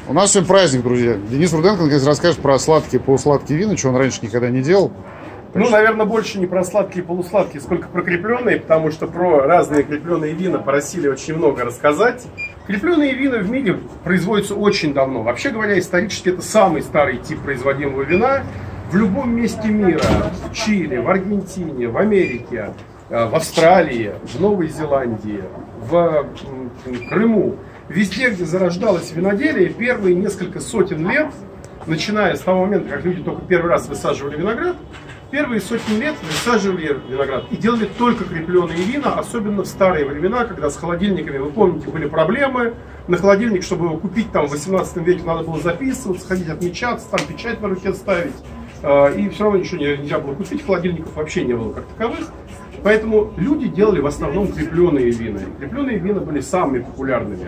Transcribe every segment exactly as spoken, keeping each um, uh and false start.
У нас сегодня праздник, друзья. Денис Руденко, наконец, расскажет про сладкие, полусладкие вина, что он раньше никогда не делал. Ну, наверное, больше не про сладкие и полусладкие, сколько про крепленные, потому что про разные крепленые вина просили очень много рассказать. Крепленые вина в мире производятся очень давно. Вообще говоря, исторически это самый старый тип производимого вина. В любом месте мира, в Чили, в Аргентине, в Америке, в Австралии, в Новой Зеландии, в Крыму, везде, где зарождалось виноделие, первые несколько сотен лет, начиная с того момента, как люди только первый раз высаживали виноград, первые сотни лет высаживали виноград и делали только крепленые вина, особенно в старые времена, когда с холодильниками, вы помните, были проблемы. На холодильник, чтобы его купить, там в восемнадцатом веке надо было записываться, ходить отмечаться, там печать на руке ставить. И все равно ничего нельзя было купить, холодильников вообще не было как таковых. Поэтому люди делали в основном крепленые вина. Крепленые вина были самыми популярными.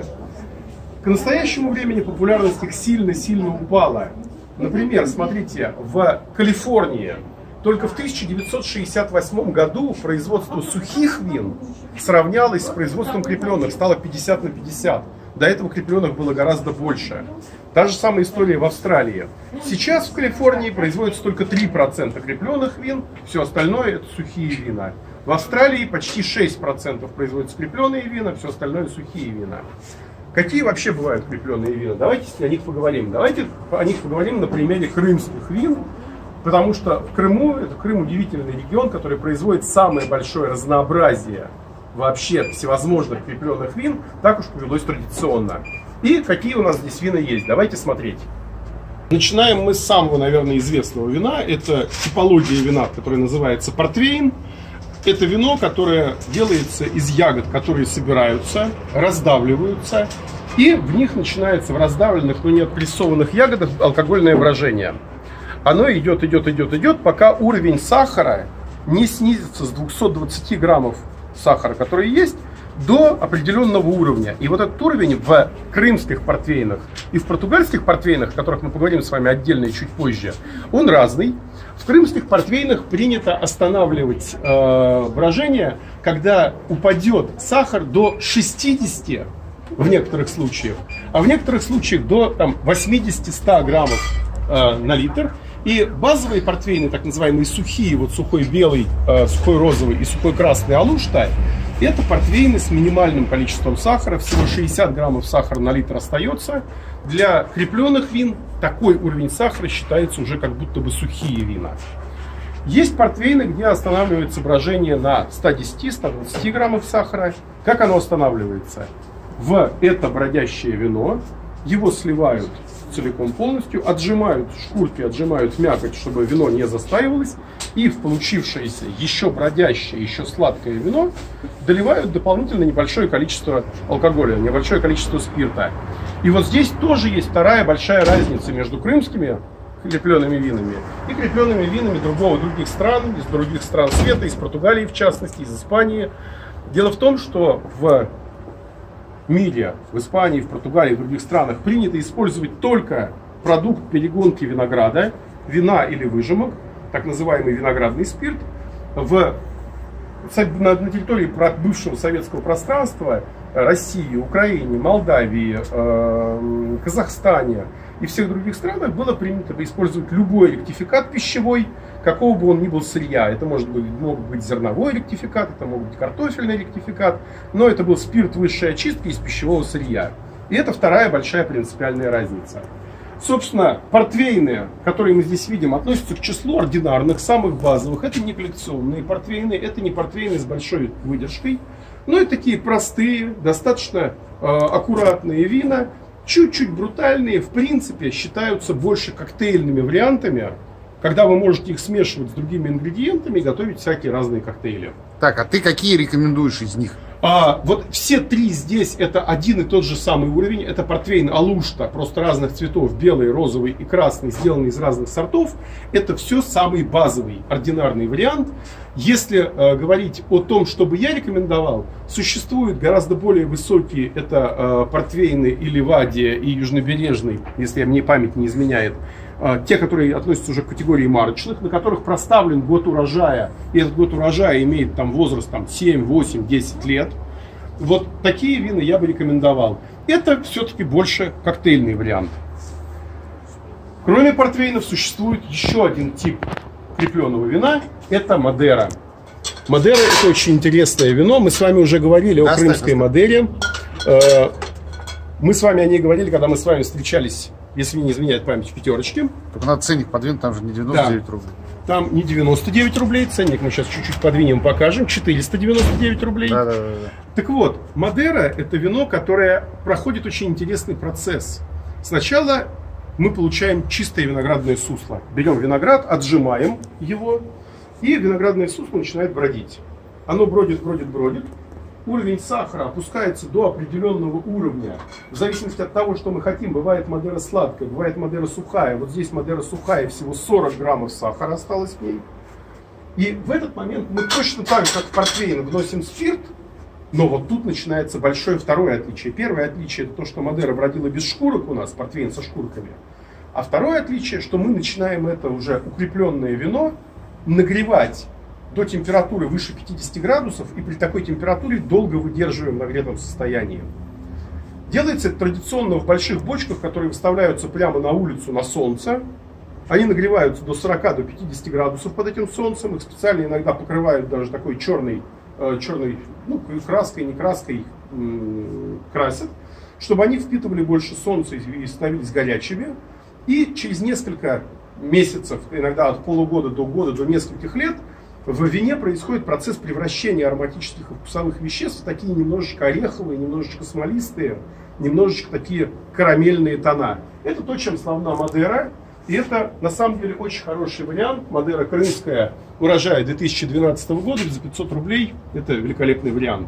К настоящему времени популярность их сильно-сильно упала. Например, смотрите, в Калифорнии только в тысяча девятьсот шестьдесят восьмом году производство сухих вин сравнялось с производством крепленных, стало пятьдесят на пятьдесят. До этого крепленных было гораздо больше. Та же самая история в Австралии. Сейчас в Калифорнии производится только три процента крепленных вин, все остальное это сухие вина. В Австралии почти шесть процентов производятся крепленые вина, все остальное сухие вина. Какие вообще бывают крепленые вина? Давайте о них поговорим. Давайте о них поговорим на примере крымских вин. Потому что в Крыму, это Крым удивительный регион, который производит самое большое разнообразие вообще всевозможных крепленных вин, так уж повелось традиционно. И какие у нас здесь вина есть? Давайте смотреть. Начинаем мы с самого, наверное, известного вина. Это типология вина, которая называется портвейн. Это вино, которое делается из ягод, которые собираются, раздавливаются. И в них начинается в раздавленных, но не отпрессованных ягодах алкогольное брожение. Оно идет, идет, идет, идет, пока уровень сахара не снизится с двухсот двадцати граммов сахара, который есть, до определенного уровня. И вот этот уровень в крымских портвейнах и в португальских портвейнах, о которых мы поговорим с вами отдельно и чуть позже, он разный. В крымских портвейнах принято останавливать э, брожение, когда упадет сахар до шестидесяти в некоторых случаях, а в некоторых случаях до там, восьмидесяти-ста граммов э, на литр. И базовые портвейны, так называемые сухие, вот сухой белый, э, сухой розовый и сухой красный алушта, это портвейны с минимальным количеством сахара, всего шестьдесят граммов сахара на литр остается. Для крепленных вин такой уровень сахара считается уже как будто бы сухие вина. Есть портвейны, где останавливается брожение на ста десяти — ста двадцати граммах сахара. Как оно останавливается? В это бродящее вино его сливают целиком полностью, отжимают шкурки, отжимают мякоть, чтобы вино не застаивалось, и в получившееся еще бродящее, еще сладкое вино доливают дополнительно небольшое количество алкоголя, небольшое количество спирта. И вот здесь тоже есть вторая большая разница между крымскими крепленными винами и крепленными винами другого, других стран, из других стран света, из Португалии в частности, из Испании. Дело в том, что в мире, в Испании, в Португалии, в других странах принято использовать только продукт перегонки винограда, вина или выжимок, так называемый виноградный спирт. В, на, на территории бывшего советского пространства, России, Украине, Молдавии, э, Казахстане и всех других странах было принято использовать любой ректификат пищевой, какого бы он ни был сырья. Это может быть, мог быть зерновой ректификат, это мог быть картофельный ректификат, но это был спирт высшей очистки из пищевого сырья. И это вторая большая принципиальная разница. Собственно, портвейны, которые мы здесь видим, относятся к числу ординарных, самых базовых. Это не коллекционные портвейны, это не портвейны с большой выдержкой, но и такие простые, достаточно э, аккуратные вина, чуть-чуть брутальные, в принципе, считаются больше коктейльными вариантами, когда вы можете их смешивать с другими ингредиентами и готовить всякие разные коктейли. Так, а ты какие рекомендуешь из них? А, вот все три здесь это один и тот же самый уровень. Это портвейн алушта, просто разных цветов, белый, розовый и красный, сделанный из разных сортов. Это все самый базовый, ординарный вариант. Если э, говорить о том, что бы я рекомендовал, существуют гораздо более высокие, это э, портвейны и Ливадия, и южнобережный, если мне память не изменяет. Те, которые относятся уже к категории марочных, на которых проставлен год урожая, и этот год урожая имеет там возраст там, семь, восемь, десять лет. Вот такие вина я бы рекомендовал. Это все-таки больше коктейльный вариант. Кроме портвейнов существует еще один тип крепленного вина. Это Мадера. Мадера — это очень интересное вино. Мы с вами уже говорили о крымской Мадере. Мы с вами о ней говорили, когда мы с вами встречались, если мне не изменяет память, в пятерочке. Только надо ценник подвинуть, там же не девяносто девять рублей. Там не девяносто девять рублей, ценник мы сейчас чуть-чуть подвинем, покажем, четыреста девяносто девять рублей. Да, да, да, да. Так вот, Мадера — это вино, которое проходит очень интересный процесс. Сначала мы получаем чистое виноградное сусло. Берем виноград, отжимаем его, и виноградное сусло начинает бродить. Оно бродит, бродит, бродит. Уровень сахара опускается до определенного уровня. В зависимости от того, что мы хотим. Бывает Мадера сладкая, бывает Мадера сухая. Вот здесь Мадера сухая, всего сорок граммов сахара осталось в ней. И в этот момент мы точно так же, как в портвейн, вносим спирт. Но вот тут начинается большое второе отличие. Первое отличие — это то, что Мадера бродила без шкурок у нас, портвейн со шкурками. А второе отличие, что мы начинаем это уже укрепленное вино нагревать до температуры выше пятидесяти градусов, и при такой температуре долго выдерживаем в нагретом состоянии. Делается это традиционно в больших бочках, которые выставляются прямо на улицу на солнце. Они нагреваются до сорока, до пятидесяти градусов под этим солнцем. Их специально иногда покрывают даже такой черной, черной ну, краской, не краской, красят, чтобы они впитывали больше солнца и становились горячими. И через несколько месяцев, иногда от полугода до года, до нескольких лет, в вине происходит процесс превращения ароматических и вкусовых веществ в такие немножечко ореховые, немножечко смолистые, немножечко такие карамельные тона. Это то, чем славна Мадера. И это на самом деле очень хороший вариант. Мадера крымская, урожая две тысячи двенадцатого года, за пятьсот рублей. Это великолепный вариант.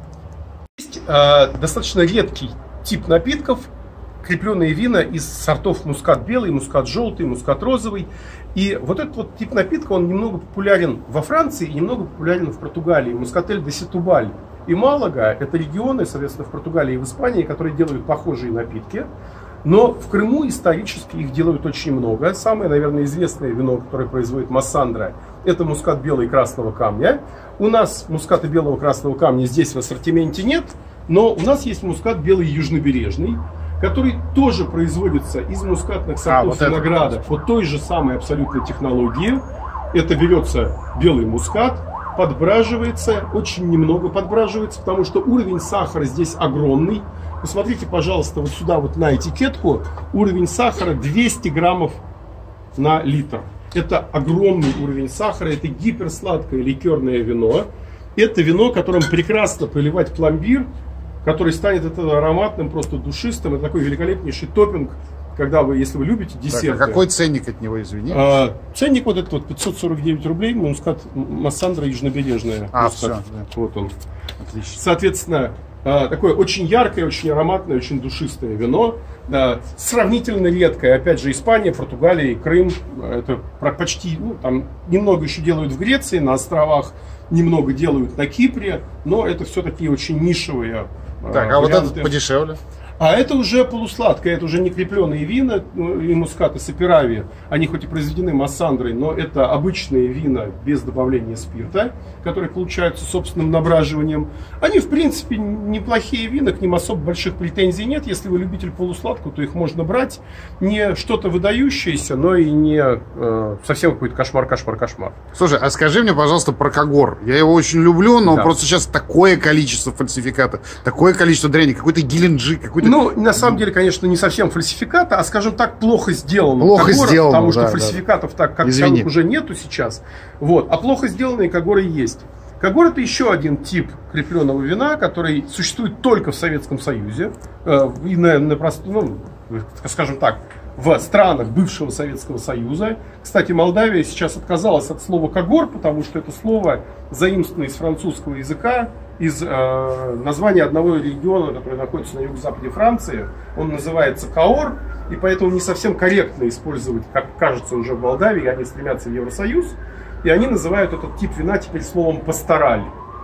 Есть э, достаточно редкий тип напитков. Крепленные вина из сортов мускат белый, мускат желтый, мускат розовый. И вот этот вот тип напитка, он немного популярен во Франции и немного популярен в Португалии. Мускатель де Сетубаль и Малага — это регионы, соответственно, в Португалии и в Испании, которые делают похожие напитки. Но в Крыму исторически их делают очень много. Самое, наверное, известное вино, которое производит Массандра, это мускат белый и красного камня. У нас муската белого и красного камня здесь в ассортименте нет, но у нас есть мускат белый южнобережный, который тоже производится из мускатных сортов а, вот винограда это. По той же самой абсолютной технологии. Это берется белый мускат, подбраживается, очень немного подбраживается, потому что уровень сахара здесь огромный. Посмотрите, пожалуйста, вот сюда вот на этикетку. Уровень сахара двести граммов на литр. Это огромный уровень сахара, это гиперсладкое ликерное вино. Это вино, которым прекрасно поливать пломбир, который станет это ароматным, просто душистым. Это такой великолепнейший топпинг, когда вы, если вы любите десерты. Так, а какой ценник от него, извини? А, ценник вот этот вот пятьсот сорок девять рублей, мускат Массандра южнобережная. А, мускат. все. Да. Вот он. Отлично. Соответственно, такое очень яркое, очень ароматное, очень душистое вино. Сравнительно редкое. Опять же, Испания, Португалия, Крым. Это почти, ну, там немного еще делают в Греции, на островах. Немного делают на Кипре. Но это все такие очень нишевые. Так, а варианты. Вот этот подешевле? А это уже полусладкое, это уже не крепленные вина, и мускат, и саперави. Они хоть и произведены Массандрой, но это обычные вина без добавления спирта, которые получаются собственным набраживанием. Они, в принципе, неплохие вина, к ним особо больших претензий нет. Если вы любитель полусладкого, то их можно брать. Не что-то выдающееся, но и не э, совсем какой-то кошмар, кошмар, кошмар. Слушай, а скажи мне, пожалуйста, про Кагор. Я его очень люблю, но да. просто сейчас такое количество фальсификата, такое количество дряни, какой-то Геленджик, какой-то... Ну, на самом деле, конечно, не совсем фальсификата, а, скажем так, плохо сделано. Плохо Кагора, сделано, потому что да, фальсификатов да. так, как таковых, уже нету сейчас. Вот. А плохо сделанные Кагоры есть. Кагор — это еще один тип крепленного вина, который существует только в Советском Союзе. Э, и на, на прост... ну, скажем так, в странах бывшего Советского Союза. Кстати, Молдавия сейчас отказалась от слова «кагор», потому что это слово заимствовано из французского языка, из э, названия одного региона, который находится на юго-западе Франции. Он называется Каор, и поэтому не совсем корректно использовать, как кажется уже в Молдавии, они стремятся в Евросоюз, и они называют этот тип вина теперь словом «пастораль».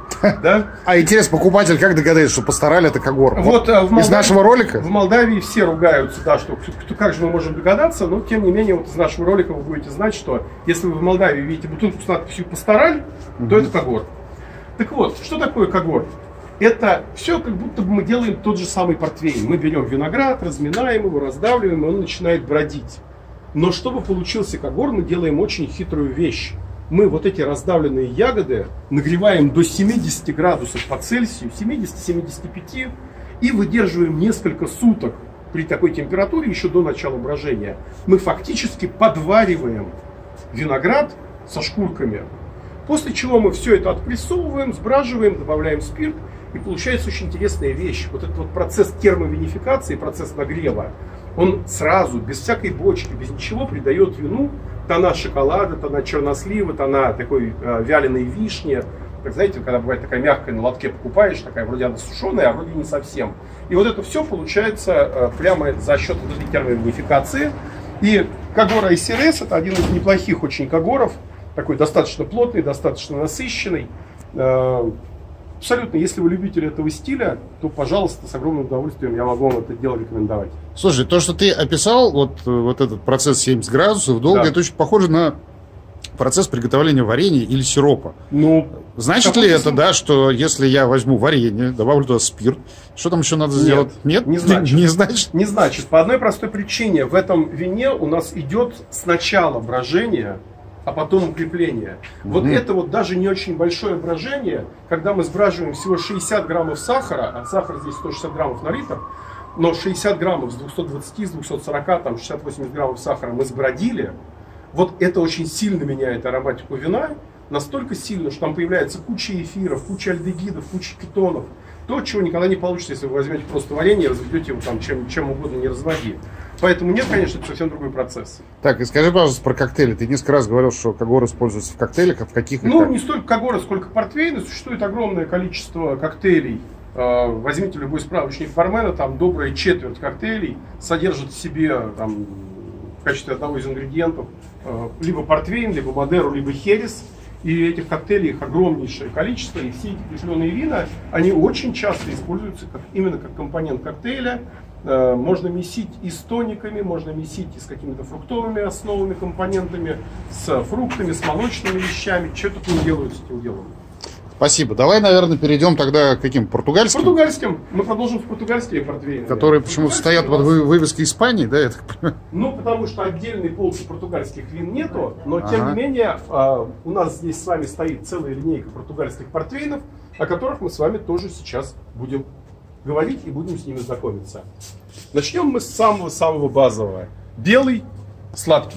Да? А интересно, покупатель как догадается, что пастораль — это Кагор? Вот, в Молдавии, из нашего ролика? В Молдавии все ругаются, да, что как же мы можем догадаться, но тем не менее вот из нашего ролика вы будете знать, что если вы в Молдавии видите бутылку с надписью «пастораль», то mm-hmm. это Кагор. Так вот, что такое Кагор? Это все как будто бы мы делаем тот же самый портвейн. Мы берем виноград, разминаем его, раздавливаем, и он начинает бродить. Но чтобы получился когор, мы делаем очень хитрую вещь. Мы вот эти раздавленные ягоды нагреваем до семидесяти градусов по Цельсию, семидесяти — семидесяти пяти, и выдерживаем несколько суток при такой температуре еще до начала брожения. Мы фактически подвариваем виноград со шкурками, после чего мы все это отпрессовываем, сбраживаем, добавляем спирт, и получается очень интересная вещь. Вот этот вот процесс термовинификации, процесс нагрева, он сразу, без всякой бочки, без ничего, придает вину тона шоколада, тона чернослива, тона такой э, вяленой вишни. Как знаете, когда бывает такая мягкая на лотке покупаешь, такая вроде она сушеная, а вроде не совсем. И вот это все получается э, прямо за счет вот этой термовинификации. И когор ай си ар эс это один из неплохих очень когоров, такой достаточно плотный, достаточно насыщенный. Э, Абсолютно, если вы любитель этого стиля, то, пожалуйста, с огромным удовольствием я могу вам это дело рекомендовать. Слушай, то, что ты описал, вот, вот этот процесс семьдесят градусов, долго, да. Это очень похоже на процесс приготовления варенья или сиропа. Ну, значит ли это, да, что если я возьму варенье, добавлю туда спирт, что там еще надо сделать? Нет? Нет? Не значит. Не значит? Не значит. По одной простой причине. В этом вине у нас идет сначала брожение, а потом укрепление. Mm-hmm. Вот это вот даже не очень большое брожение, когда мы сбраживаем всего шестьдесят граммов сахара, а сахар здесь сто шестьдесят граммов на литр, но шестьдесят граммов с двухсот двадцати, с двухсот сорока, там шестьдесят-восемьдесят граммов сахара мы сбродили, вот это очень сильно меняет ароматику вина, настолько сильно, что там появляется куча эфиров, куча альдегидов, куча кетонов. То, чего никогда не получится, если вы возьмете просто варенье и разведете его там чем, чем угодно, не разводи. Поэтому нет, конечно, это совсем другой процесс. Так, и скажи, пожалуйста, про коктейли. Ты несколько раз говорил, что когор используется в коктейлях, а в каких? Ну, как? Не столько когора, сколько портвейна. Существует огромное количество коктейлей. Возьмите любой справочник бармена, там добрая четверть коктейлей содержит в себе там, в качестве одного из ингредиентов либо портвейн, либо мадеру, либо херес. И этих коктейлей их огромнейшее количество, и все эти крепленные вина, они очень часто используются как, именно как компонент коктейля. Э, можно месить и с тониками, можно месить и с какими-то фруктовыми основами, компонентами, с фруктами, с молочными вещами. Что только не делают с этим делом. Спасибо. Давай, наверное, перейдем тогда к каким? Португальским? Португальским. Мы продолжим с португальскими портвейнами. Которые почему-то стоят под вывеской Испании, да, я так понимаю? Ну, потому что отдельной полки португальских вин нету, но тем ага. не менее у нас здесь с вами стоит целая линейка португальских портвейнов, о которых мы с вами тоже сейчас будем говорить и будем с ними знакомиться. Начнем мы с самого-самого базового. Белый, сладкий.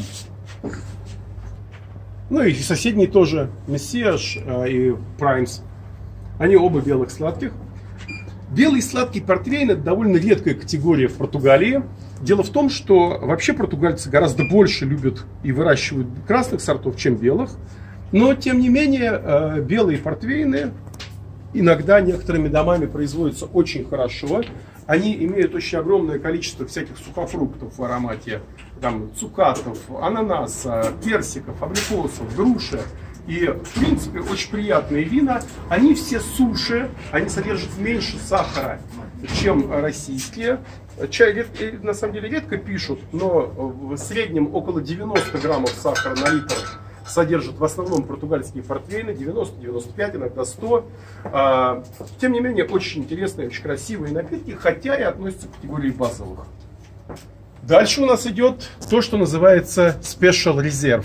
Ну и соседний тоже, Мессиаш и Праймс. Они оба белых сладких. Белый сладкий портвейн — это довольно редкая категория в Португалии. Дело в том, что вообще португальцы гораздо больше любят и выращивают красных сортов, чем белых. Но, тем не менее, белые портвейны иногда некоторыми домами производятся очень хорошо. Они имеют очень огромное количество всяких сухофруктов в аромате. Там, цукатов, ананаса, персиков, абрикосов, груши. И, в принципе, очень приятные вина. Они все суше, они содержат меньше сахара, чем российские. Чай на самом деле редко пишут, но в среднем около девяноста граммов сахара на литр содержат в основном португальские портвейны, девяносто — девяносто пять, иногда сто. Тем не менее, очень интересные, очень красивые напитки, хотя и относятся к категории базовых. Дальше у нас идет то, что называется Special Reserve.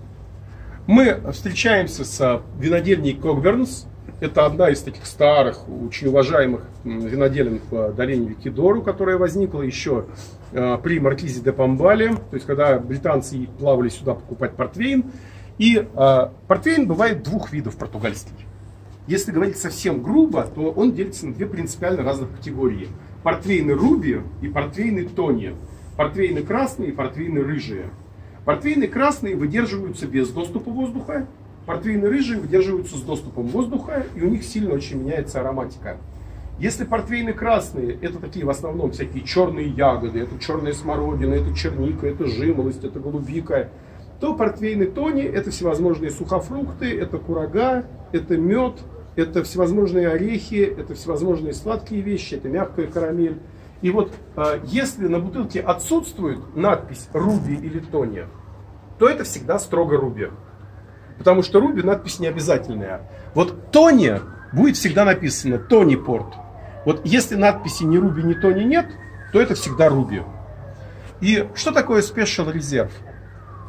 Мы встречаемся с винодельней Кокбернс. Это одна из таких старых, очень уважаемых виноделин в долине реки Дору, которая возникла еще при маркизе де Помбале, то есть когда британцы плавали сюда покупать портвейн. И э, портвейн бывает двух видов португальский. Если говорить совсем грубо, то он делится на две принципиально разных категории. Портвейны руби и портвейны тони. Портвейны красные и портвейны рыжие. Портвейны красные выдерживаются без доступа воздуха. Портвейны рыжие выдерживаются с доступом воздуха, и у них сильно очень меняется ароматика. Если портвейны красные, это такие в основном всякие черные ягоды, это черная смородина, это черника, это жимолость, это голубика, то портвейны тони — это всевозможные сухофрукты, это курага, это мед, это всевозможные орехи, это всевозможные сладкие вещи, это мягкая карамель. И вот если на бутылке отсутствует надпись руби или тони, то это всегда строго руби. Потому что руби надпись не обязательная. Вот тони будет всегда написано тони порт. Вот если надписи ни руби, ни тони нет, то это всегда руби. И что такое Special Reserve?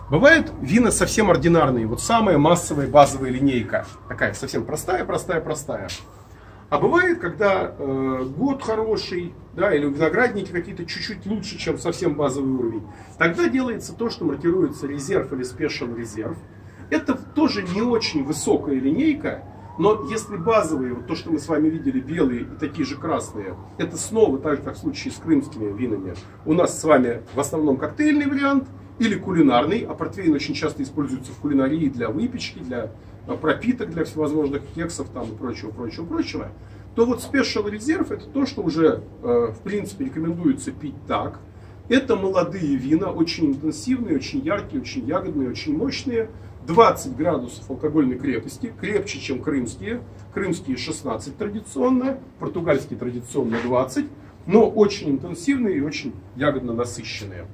Бывают вина совсем ординарные, вот самая массовая базовая линейка, такая совсем простая, простая, простая. А бывает, когда э, год хороший, да, или виноградники какие-то чуть-чуть лучше, чем совсем базовый уровень, тогда делается то, что маркируется резерв или спешл резерв. Это тоже не очень высокая линейка, но если базовые, вот то, что мы с вами видели, белые и такие же красные, это снова так, как в случае с крымскими винами. У нас с вами в основном коктейльный вариант или кулинарный, а портвейн очень часто используется в кулинарии для выпечки, для пропиток, для всевозможных кексов там, и прочего, прочего, прочего, то вот Special Reserve это то, что уже э, в принципе рекомендуется пить так. Это молодые вина, очень интенсивные, очень яркие, очень ягодные, очень мощные. двадцать градусов алкогольной крепости, крепче, чем крымские. Крымские шестнадцать традиционно, португальские традиционно двадцать, но очень интенсивные и очень ягодно насыщенные.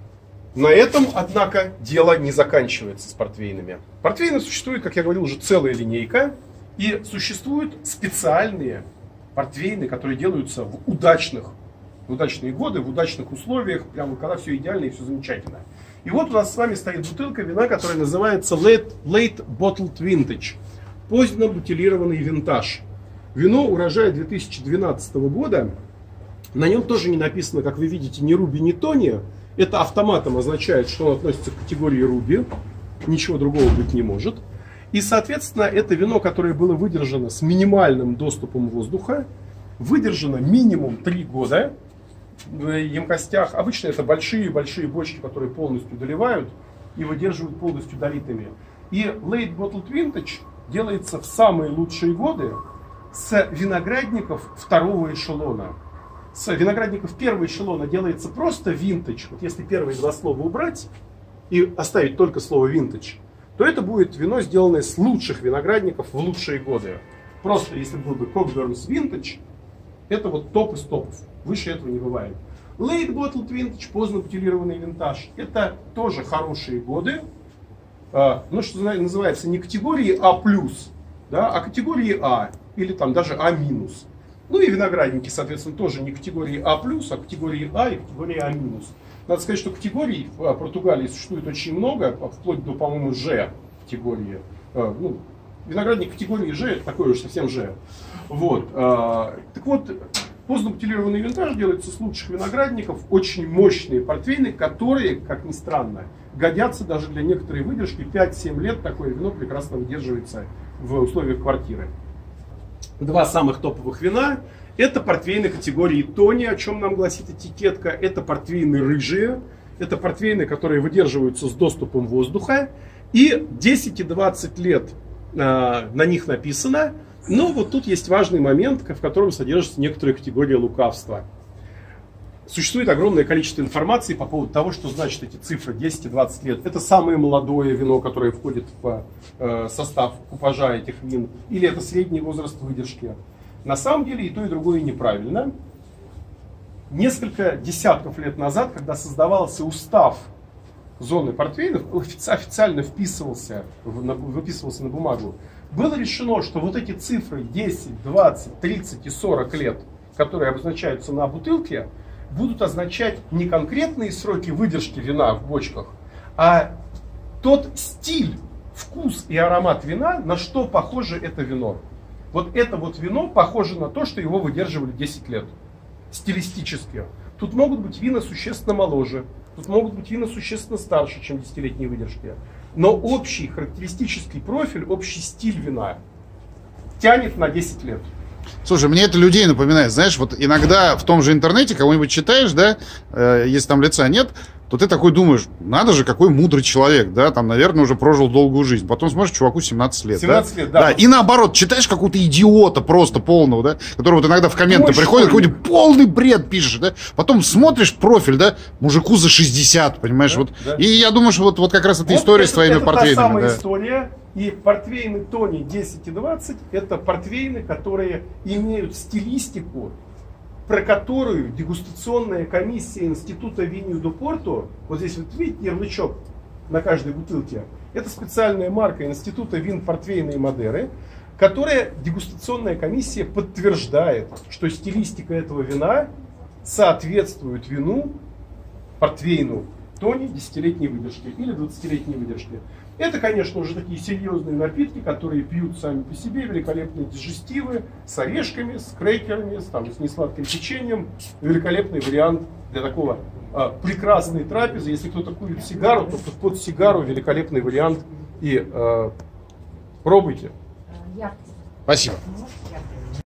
На этом, однако, дело не заканчивается с портвейнами. Портвейнов существует, как я говорил, уже целая линейка. И существуют специальные портвейны, которые делаются в удачных, в удачные годы, в удачных условиях, прямо когда все идеально и все замечательно. И вот у нас с вами стоит бутылка вина, которая называется Late, Late Bottled Vintage. Поздно бутилированный винтаж. Вино урожая две тысячи двенадцатого года. На нем тоже не написано, как вы видите, ни Руби, ни Тони. Это автоматом означает, что он относится к категории Руби. Ничего другого быть не может. И, соответственно, это вино, которое было выдержано с минимальным доступом воздуха. Выдержано минимум три года в емкостях. Обычно это большие-большие бочки, которые полностью доливают и выдерживают полностью долитыми. И Late Bottled Vintage делается в самые лучшие годы с виноградников второго эшелона. С виноградников первого эшелона делается просто винтедж. Вот если первые два слова убрать и оставить только слово винтедж, то это будет вино, сделанное с лучших виноградников в лучшие годы. Просто если был бы Cockburn's Vintage, это вот топ из топов. Выше этого не бывает. Late Bottled Vintage, поздно бутилированный винтаж, это тоже хорошие годы. Ну, что называется, не категории А+, да, а категории А, или там даже А-. Ну и виноградники, соответственно, тоже не категории А+, а категории А и категории А-. Надо сказать, что категорий в Португалии существует очень много, вплоть до, по-моему, Ж категории. Ну, виноградник категории Ж, это такой уж совсем Ж. Вот. Так вот, поздно-бутилированный винтаж делается с лучших виноградников, очень мощные портвейны, которые, как ни странно, годятся даже для некоторой выдержки. пять-семь лет такое вино прекрасно выдерживается в условиях квартиры. Два самых топовых вина — это портвейны категории Тони, о чем нам гласит этикетка. Это портвейны рыжие, это портвейны, которые выдерживаются с доступом воздуха. И десять и двадцать лет э, на них написано. Но вот тут есть важный момент, в котором содержится некоторая категория лукавства. Существует огромное количество информации по поводу того, что значит эти цифры десять и двадцать лет. Это самое молодое вино, которое входит в э, состав купажа этих вин. Или это средний возраст выдержки. На самом деле и то, и другое неправильно. Несколько десятков лет назад, когда создавался устав зоны портвейнов, официально вписывался, выписывался на бумагу, было решено, что вот эти цифры десять, двадцать, тридцать и сорок лет, которые обозначаются на бутылке, будут означать не конкретные сроки выдержки вина в бочках, а тот стиль, вкус и аромат вина, на что похоже это вино. Вот это вот вино похоже на то, что его выдерживали десять лет. Стилистически. Тут могут быть вина существенно моложе, тут могут быть вина существенно старше, чем десятилетние выдержки. Но общий характеристический профиль, общий стиль вина тянет на десять лет. Слушай, мне это людей напоминает. Знаешь, вот иногда в том же интернете кого-нибудь читаешь, да, э, если там лица нет, то ты такой думаешь, надо же, какой мудрый человек, да, там, наверное, уже прожил долгую жизнь. Потом смотришь, чуваку семнадцать лет. семнадцать да? лет, да. да. И наоборот, читаешь какого-то идиота просто полного, да, который вот иногда в комменты Ой, приходит, какой-то полный бред пишешь, да. Потом смотришь профиль, да, мужику за шестьдесят, понимаешь, да, вот. Да. И я думаю, что вот, вот как раз эта вот история это, с твоими это портвейнами. Это та самая да. история. И портвейны Тони десять и двадцать это портвейны, которые имеют стилистику, про которую дегустационная комиссия Института Винью ду Порту, вот здесь вот видите ярлычок на каждой бутылке, это специальная марка Института Вин, Портвейна и Мадеры, которая дегустационная комиссия подтверждает, что стилистика этого вина соответствует вину, портвейну, тоне десятилетней выдержки или двадцатилетней выдержки. Это, конечно, уже такие серьезные напитки, которые пьют сами по себе, великолепные дижестивы с орешками, с крекерами, с, там, с несладким печеньем. Великолепный вариант для такого а, прекрасной трапезы. Если кто-то курит сигару, то под сигару великолепный вариант. И а, пробуйте. Спасибо.